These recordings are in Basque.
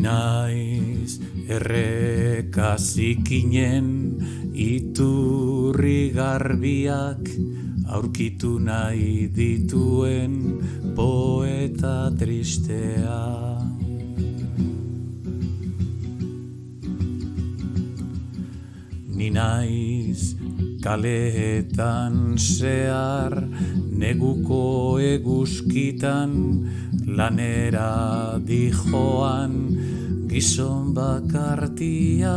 naiz erreka zikinen iturri garbiak aurkitu nahi dituen poeta tristea. Ni naiz kaleetan zehar neguko eguzkitan lanera dijoan gizon bakartia.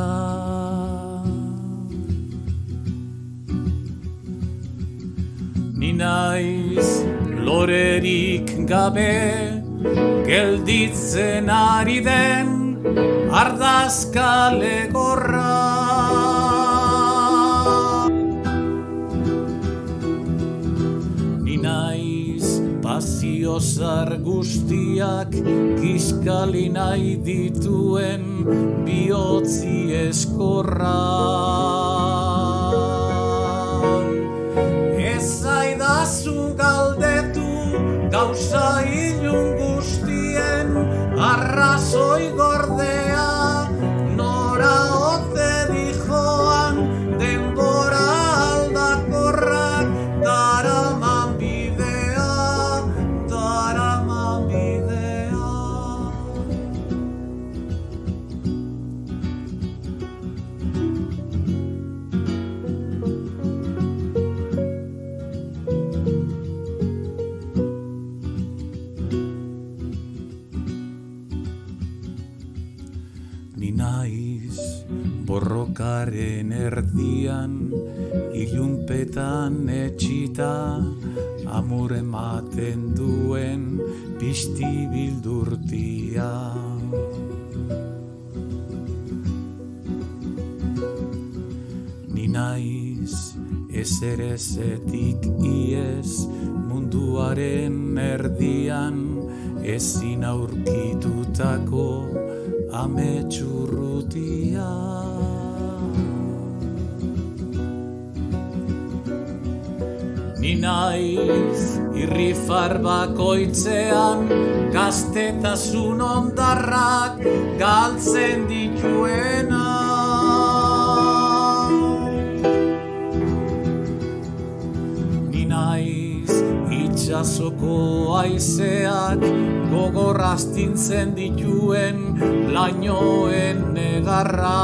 Ni naiz lorerik gabe gelditzen ari den ardazkale gorra. Ni naiz pasiozar guztiak kiskali nahi dituen bihotzi eskorra. Zaidazu galdetu gauza ilun guztien arrazoi gordea, nora ote dijoan denbora aldakorrak daraman bidea, daraman bidea. Ni naiz borrokaren erdian, ilunpetan etxita, amur ematen duen pizti bildurtia. Ni naiz ezerezetik iez munduaren erdian, ezin aurkitutako ametsurrutia. Ni naiz irrifar bakoitzean gaztetasun ondarrak galtzen dituena. Ni naiz itxasoko haizeak gogor astintzen dituen lainoen negarra.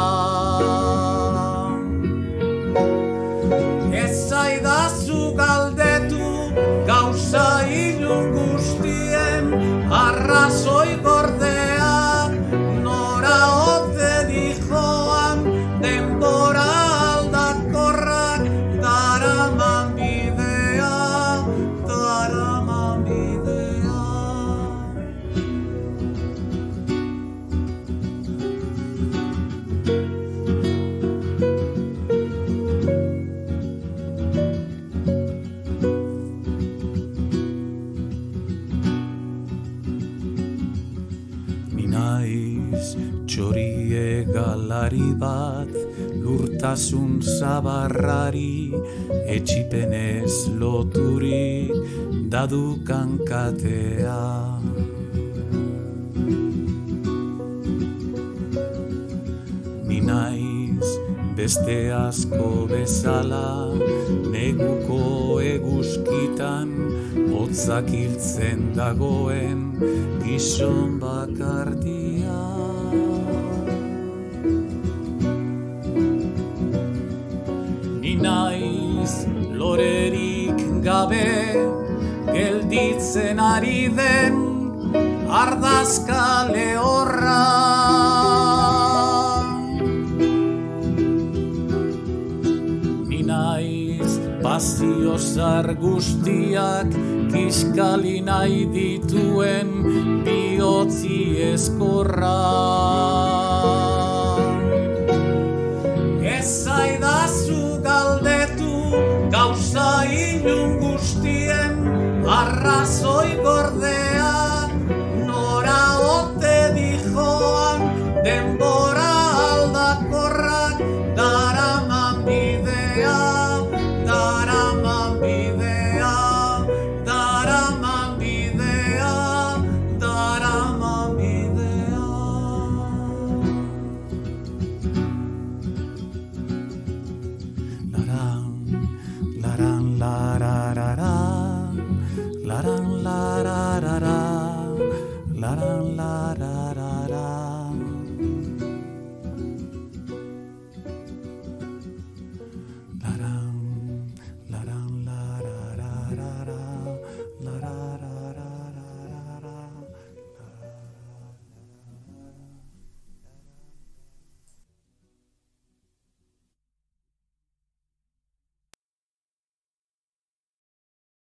Ez zaidazu galdetu gauza ilun guztien arrazoi gordea, nora ote dijoan denbora aldakorrak daraman bidea, daraman bidea. Ni naiz txorie galari bat lurtasun zabarrari etxipenez loturik dadukan katea. Ni naiz beste asko bezala neguko eguzkitan hotzak hiltzen dagoen gizon bakartia. Ni naiz lorerik gabe gelditzen ari den ardazkale horra. Ni naiz pasiozar guztiak kiskali nahi dituen bihotzi eskorra. Ez zaidazu galdetu gauza ilun guztien arrazoi gordea, nora ote dijoan den